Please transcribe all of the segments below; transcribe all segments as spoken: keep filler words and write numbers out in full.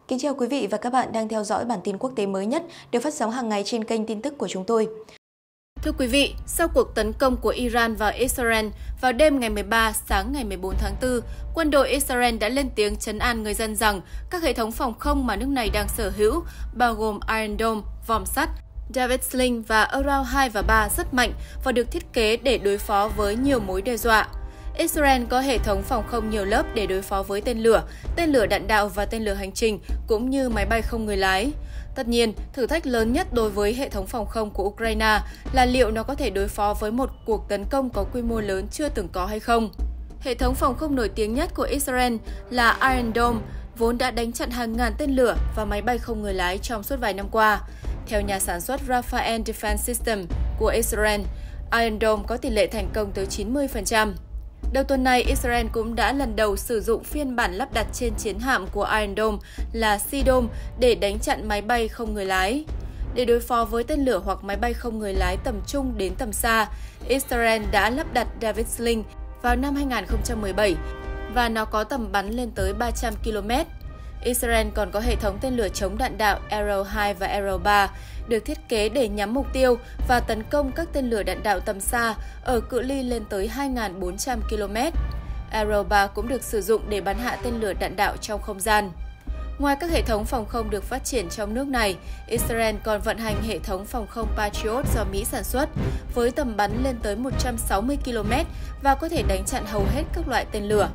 Kính chào quý vị và các bạn đang theo dõi bản tin quốc tế mới nhất được phát sóng hàng ngày trên kênh tin tức của chúng tôi. Thưa quý vị, sau cuộc tấn công của Iran vào Israel vào đêm ngày mười ba, sáng ngày mười bốn tháng tư, quân đội Israel đã lên tiếng trấn an người dân rằng các hệ thống phòng không mà nước này đang sở hữu, bao gồm Iron Dome, vòm sắt, David Sling và Arrow hai và ba rất mạnh và được thiết kế để đối phó với nhiều mối đe dọa. Israel có hệ thống phòng không nhiều lớp để đối phó với tên lửa, tên lửa đạn đạo và tên lửa hành trình, cũng như máy bay không người lái. Tất nhiên, thử thách lớn nhất đối với hệ thống phòng không của Ukraine là liệu nó có thể đối phó với một cuộc tấn công có quy mô lớn chưa từng có hay không. Hệ thống phòng không nổi tiếng nhất của Israel là Iron Dome, vốn đã đánh chặn hàng ngàn tên lửa và máy bay không người lái trong suốt vài năm qua. Theo nhà sản xuất Rafael Defense System của Israel, Iron Dome có tỷ lệ thành công tới chín mươi phần trăm. Đầu tuần này, Israel cũng đã lần đầu sử dụng phiên bản lắp đặt trên chiến hạm của Iron Dome là Sea Dome để đánh chặn máy bay không người lái. Để đối phó với tên lửa hoặc máy bay không người lái tầm trung đến tầm xa, Israel đã lắp đặt David Sling vào năm hai nghìn không trăm mười bảy và nó có tầm bắn lên tới ba trăm ki lô mét. Israel còn có hệ thống tên lửa chống đạn đạo Arrow hai và Arrow ba được thiết kế để nhắm mục tiêu và tấn công các tên lửa đạn đạo tầm xa ở cự ly lên tới hai nghìn bốn trăm ki lô mét. Arrow ba cũng được sử dụng để bắn hạ tên lửa đạn đạo trong không gian. Ngoài các hệ thống phòng không được phát triển trong nước này, Israel còn vận hành hệ thống phòng không Patriot do Mỹ sản xuất, với tầm bắn lên tới một trăm sáu mươi ki lô mét và có thể đánh chặn hầu hết các loại tên lửa.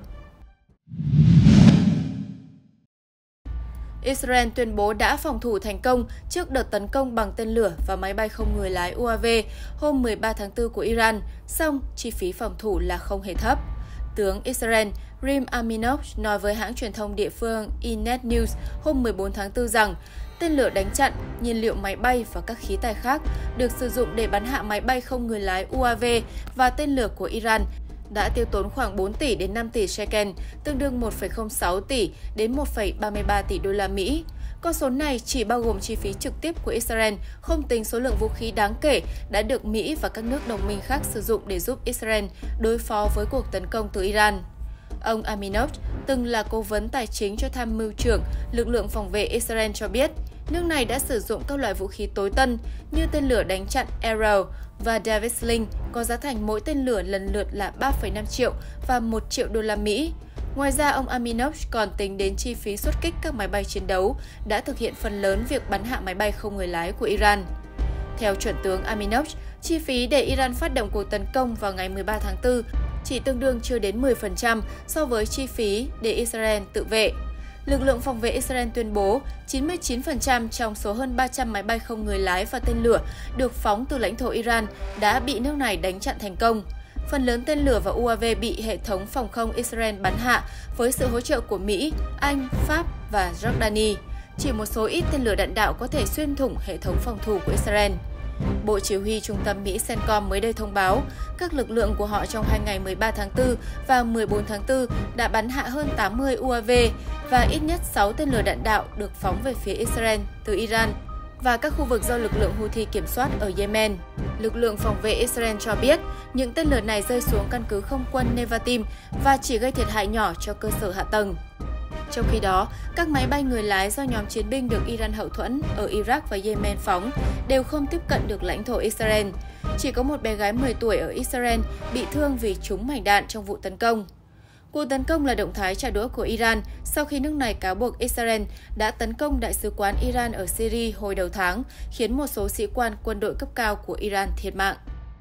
Israel tuyên bố đã phòng thủ thành công trước đợt tấn công bằng tên lửa và máy bay không người lái U A V hôm mười ba tháng tư của Iran, song chi phí phòng thủ là không hề thấp. Tướng Israel Rim Aminov nói với hãng truyền thông địa phương Ynet News hôm mười bốn tháng tư rằng tên lửa đánh chặn, nhiên liệu máy bay và các khí tài khác được sử dụng để bắn hạ máy bay không người lái U A V và tên lửa của Iran đã tiêu tốn khoảng bốn tỷ đến năm tỷ shekel, tương đương một phẩy không sáu tỷ đến một phẩy ba mươi ba tỷ đô la Mỹ. Con số này chỉ bao gồm chi phí trực tiếp của Israel, không tính số lượng vũ khí đáng kể đã được Mỹ và các nước đồng minh khác sử dụng để giúp Israel đối phó với cuộc tấn công từ Iran. Ông Aminov từng là cố vấn tài chính cho tham mưu trưởng lực lượng phòng vệ Israel cho biết, nước này đã sử dụng các loại vũ khí tối tân như tên lửa đánh chặn Arrow và David Sling có giá thành mỗi tên lửa lần lượt là ba phẩy năm triệu và một triệu đô la Mỹ. Ngoài ra, ông Aminov còn tính đến chi phí xuất kích các máy bay chiến đấu đã thực hiện phần lớn việc bắn hạ máy bay không người lái của Iran. Theo chuẩn tướng Aminov, chi phí để Iran phát động cuộc tấn công vào ngày mười ba tháng tư chỉ tương đương chưa đến mười phần trăm so với chi phí để Israel tự vệ. Lực lượng phòng vệ Israel tuyên bố chín mươi chín phần trăm trong số hơn ba trăm máy bay không người lái và tên lửa được phóng từ lãnh thổ Iran đã bị nước này đánh chặn thành công. Phần lớn tên lửa và U A V bị hệ thống phòng không Israel bắn hạ với sự hỗ trợ của Mỹ, Anh, Pháp và Jordani. Chỉ một số ít tên lửa đạn đạo có thể xuyên thủng hệ thống phòng thủ của Israel. Bộ Chỉ huy Trung tâm Mỹ CENTCOM mới đây thông báo các lực lượng của họ trong hai ngày mười ba tháng tư và mười bốn tháng tư đã bắn hạ hơn tám mươi U A V và ít nhất sáu tên lửa đạn đạo được phóng về phía Israel từ Iran và các khu vực do lực lượng Houthi kiểm soát ở Yemen. Lực lượng phòng vệ Israel cho biết những tên lửa này rơi xuống căn cứ không quân Nevatim và chỉ gây thiệt hại nhỏ cho cơ sở hạ tầng. Trong khi đó, các máy bay người lái do nhóm chiến binh được Iran hậu thuẫn ở Iraq và Yemen phóng đều không tiếp cận được lãnh thổ Israel. Chỉ có một bé gái mười tuổi ở Israel bị thương vì trúng mảnh đạn trong vụ tấn công. Cuộc tấn công là động thái trả đũa của Iran sau khi nước này cáo buộc Israel đã tấn công đại sứ quán Iran ở Syria hồi đầu tháng, khiến một số sĩ quan quân đội cấp cao của Iran thiệt mạng.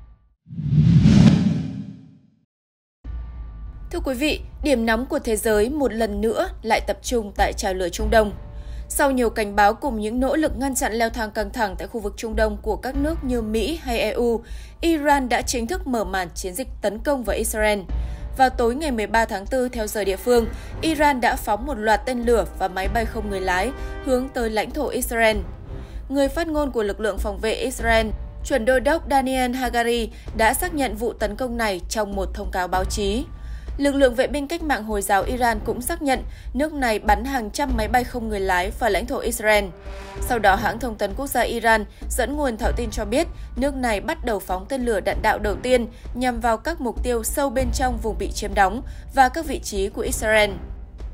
Thưa quý vị, điểm nóng của thế giới một lần nữa lại tập trung tại trào lửa Trung Đông. Sau nhiều cảnh báo cùng những nỗ lực ngăn chặn leo thang căng thẳng tại khu vực Trung Đông của các nước như Mỹ hay E U, Iran đã chính thức mở màn chiến dịch tấn công vào Israel. Vào tối ngày mười ba tháng tư theo giờ địa phương, Iran đã phóng một loạt tên lửa và máy bay không người lái hướng tới lãnh thổ Israel. Người phát ngôn của lực lượng phòng vệ Israel, chuẩn đô đốc Daniel Hagari đã xác nhận vụ tấn công này trong một thông cáo báo chí. Lực lượng vệ binh cách mạng Hồi giáo Iran cũng xác nhận nước này bắn hàng trăm máy bay không người lái vào lãnh thổ Israel. Sau đó, hãng thông tấn quốc gia Iran dẫn nguồn thạo tin cho biết nước này bắt đầu phóng tên lửa đạn đạo đầu tiên nhằm vào các mục tiêu sâu bên trong vùng bị chiếm đóng và các vị trí của Israel.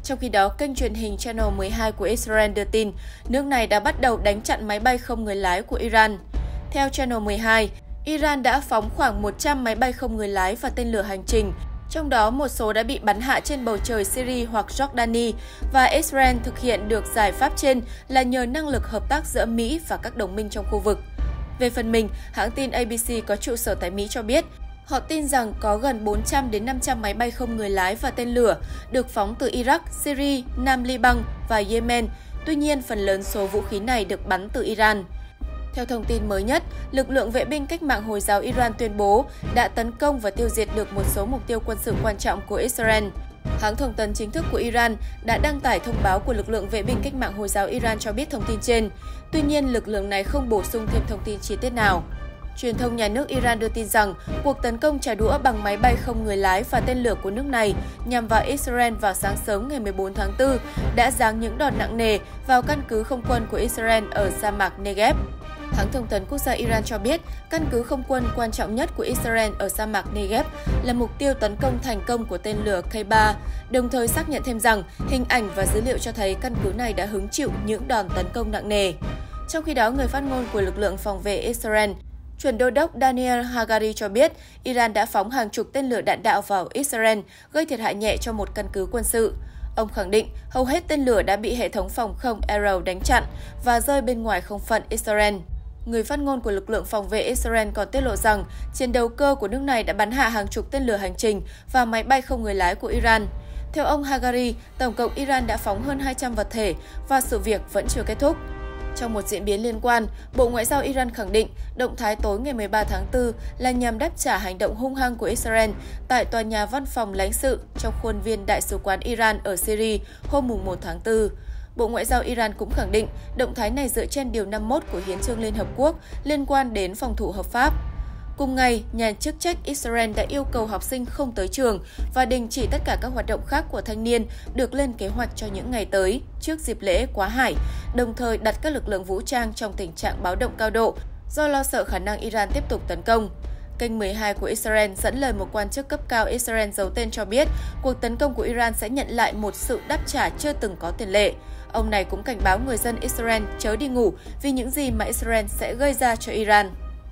Trong khi đó, kênh truyền hình Channel mười hai của Israel đưa tin, nước này đã bắt đầu đánh chặn máy bay không người lái của Iran. Theo Channel mười hai, Iran đã phóng khoảng một trăm máy bay không người lái và tên lửa hành trình, trong đó một số đã bị bắn hạ trên bầu trời Syria hoặc Jordani, và Israel thực hiện được giải pháp trên là nhờ năng lực hợp tác giữa Mỹ và các đồng minh trong khu vực. Về phần mình, hãng tin A B C có trụ sở tại Mỹ cho biết, họ tin rằng có gần bốn trăm đến năm trăm máy bay không người lái và tên lửa được phóng từ Iraq, Syria, Nam Liban và Yemen. Tuy nhiên, phần lớn số vũ khí này được bắn từ Iran. Theo thông tin mới nhất, lực lượng vệ binh cách mạng Hồi giáo Iran tuyên bố đã tấn công và tiêu diệt được một số mục tiêu quân sự quan trọng của Israel. Hãng thông tấn chính thức của Iran đã đăng tải thông báo của lực lượng vệ binh cách mạng Hồi giáo Iran cho biết thông tin trên. Tuy nhiên, lực lượng này không bổ sung thêm thông tin chi tiết nào. Truyền thông nhà nước Iran đưa tin rằng cuộc tấn công trả đũa bằng máy bay không người lái và tên lửa của nước này nhằm vào Israel vào sáng sớm ngày mười bốn tháng tư đã giáng những đòn nặng nề vào căn cứ không quân của Israel ở sa mạc Negev. Hãng thông tấn quốc gia Iran cho biết căn cứ không quân quan trọng nhất của Israel ở sa mạc Negev là mục tiêu tấn công thành công của tên lửa K ba, đồng thời xác nhận thêm rằng hình ảnh và dữ liệu cho thấy căn cứ này đã hứng chịu những đòn tấn công nặng nề. Trong khi đó, người phát ngôn của lực lượng phòng vệ Israel, Chuẩn đô đốc Daniel Hagari cho biết Iran đã phóng hàng chục tên lửa đạn đạo vào Israel, gây thiệt hại nhẹ cho một căn cứ quân sự. Ông khẳng định hầu hết tên lửa đã bị hệ thống phòng không Arrow đánh chặn và rơi bên ngoài không phận Israel. Người phát ngôn của lực lượng phòng vệ Israel còn tiết lộ rằng chiến đấu cơ của nước này đã bắn hạ hàng chục tên lửa hành trình và máy bay không người lái của Iran. Theo ông Hagari, tổng cộng Iran đã phóng hơn hai trăm vật thể và sự việc vẫn chưa kết thúc. Trong một diễn biến liên quan, Bộ Ngoại giao Iran khẳng định động thái tối ngày mười ba tháng tư là nhằm đáp trả hành động hung hăng của Israel tại tòa nhà văn phòng lãnh sự trong khuôn viên Đại sứ quán Iran ở Syria hôm mùng một tháng tư. Bộ Ngoại giao Iran cũng khẳng định động thái này dựa trên Điều năm mươi mốt của Hiến chương Liên Hợp Quốc liên quan đến phòng thủ hợp pháp. Cùng ngày, nhà chức trách Israel đã yêu cầu học sinh không tới trường và đình chỉ tất cả các hoạt động khác của thanh niên được lên kế hoạch cho những ngày tới trước dịp lễ Quá Hải, đồng thời đặt các lực lượng vũ trang trong tình trạng báo động cao độ do lo sợ khả năng Iran tiếp tục tấn công. Kênh mười hai của Israel dẫn lời một quan chức cấp cao Israel giấu tên cho biết cuộc tấn công của Iran sẽ nhận lại một sự đáp trả chưa từng có tiền lệ. Ông này cũng cảnh báo người dân Israel chớ đi ngủ vì những gì mà Israel sẽ gây ra cho Iran.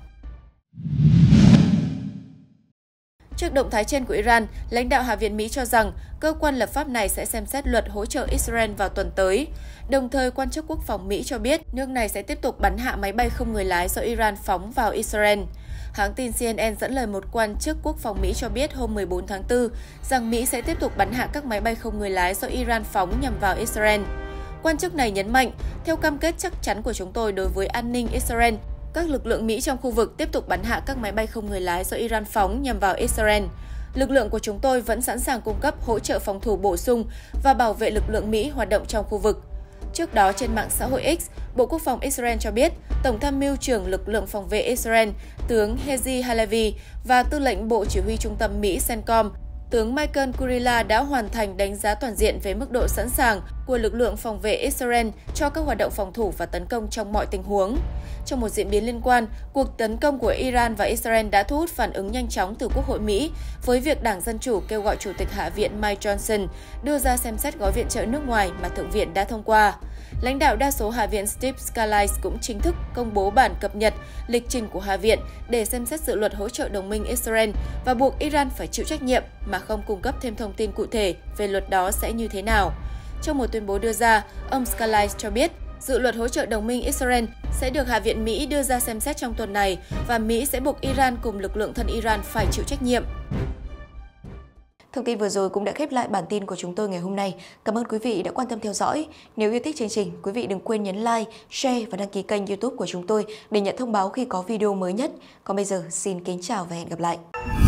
Trước động thái trên của Iran, lãnh đạo Hạ viện Mỹ cho rằng cơ quan lập pháp này sẽ xem xét luật hỗ trợ Israel vào tuần tới. Đồng thời, quan chức quốc phòng Mỹ cho biết nước này sẽ tiếp tục bắn hạ máy bay không người lái do Iran phóng vào Israel. Hãng tin C N N dẫn lời một quan chức quốc phòng Mỹ cho biết hôm mười bốn tháng tư rằng Mỹ sẽ tiếp tục bắn hạ các máy bay không người lái do Iran phóng nhằm vào Israel. Quan chức này nhấn mạnh, theo cam kết chắc chắn của chúng tôi đối với an ninh Israel, các lực lượng Mỹ trong khu vực tiếp tục bắn hạ các máy bay không người lái do Iran phóng nhằm vào Israel. Lực lượng của chúng tôi vẫn sẵn sàng cung cấp hỗ trợ phòng thủ bổ sung và bảo vệ lực lượng Mỹ hoạt động trong khu vực. Trước đó, trên mạng xã hội X, Bộ Quốc phòng Israel cho biết Tổng tham mưu trưởng lực lượng phòng vệ Israel, tướng Hezi Halevi và tư lệnh Bộ Chỉ huy Trung tâm Mỹ CENTCOM, tướng Michael Kurilla đã hoàn thành đánh giá toàn diện về mức độ sẵn sàng của lực lượng phòng vệ Israel cho các hoạt động phòng thủ và tấn công trong mọi tình huống. Trong một diễn biến liên quan, cuộc tấn công của Iran và Israel đã thu hút phản ứng nhanh chóng từ Quốc hội Mỹ với việc Đảng Dân Chủ kêu gọi Chủ tịch Hạ viện Mike Johnson đưa ra xem xét gói viện trợ nước ngoài mà Thượng viện đã thông qua. Lãnh đạo đa số Hạ viện Steve Scalise cũng chính thức công bố bản cập nhật lịch trình của Hạ viện để xem xét dự luật hỗ trợ đồng minh Israel và buộc Iran phải chịu trách nhiệm mà không cung cấp thêm thông tin cụ thể về luật đó sẽ như thế nào. Trong một tuyên bố đưa ra, ông Scalise cho biết dự luật hỗ trợ đồng minh Israel sẽ được Hạ viện Mỹ đưa ra xem xét trong tuần này và Mỹ sẽ buộc Iran cùng lực lượng thân Iran phải chịu trách nhiệm. Thông tin vừa rồi cũng đã khép lại bản tin của chúng tôi ngày hôm nay. Cảm ơn quý vị đã quan tâm theo dõi. Nếu yêu thích chương trình, quý vị đừng quên nhấn like, share và đăng ký kênh YouTube của chúng tôi để nhận thông báo khi có video mới nhất. Còn bây giờ, xin kính chào và hẹn gặp lại.